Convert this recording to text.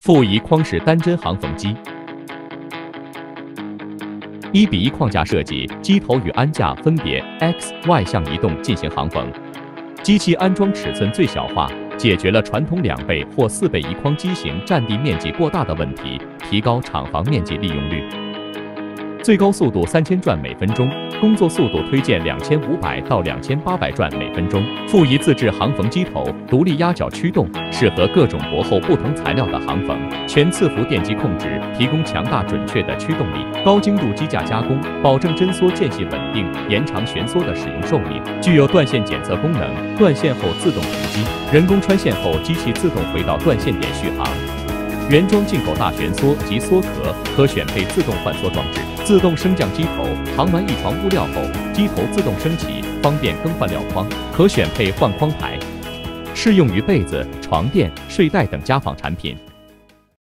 负一框式单针行缝机，1:1框架设计，机头与鞍架分别 X、Y 向移动进行行缝。机器安装尺寸最小化，解决了传统2倍或4倍一框机型占地面积过大的问题，提高厂房面积利用率。最高速度3000转每分钟，工作速度推荐2500到2800转每分钟。负一自制行缝机头，独立压脚驱动，适合各种薄厚不同材料的行缝。全伺服电机控制，提供强大准确的驱动力。高精度机架加工，保证针缩间隙稳定，延长旋缩的使用寿命。具有断线检测功能，断线后自动停机，人工穿线后机器自动回到断线点续航。原装进口大旋缩及缩壳，可选配自动换缩装置，自动升降机头。行完一床物料后，机头自动升起，方便更换料框，可选配换框台。适用于被子、床垫、睡袋等家纺产品。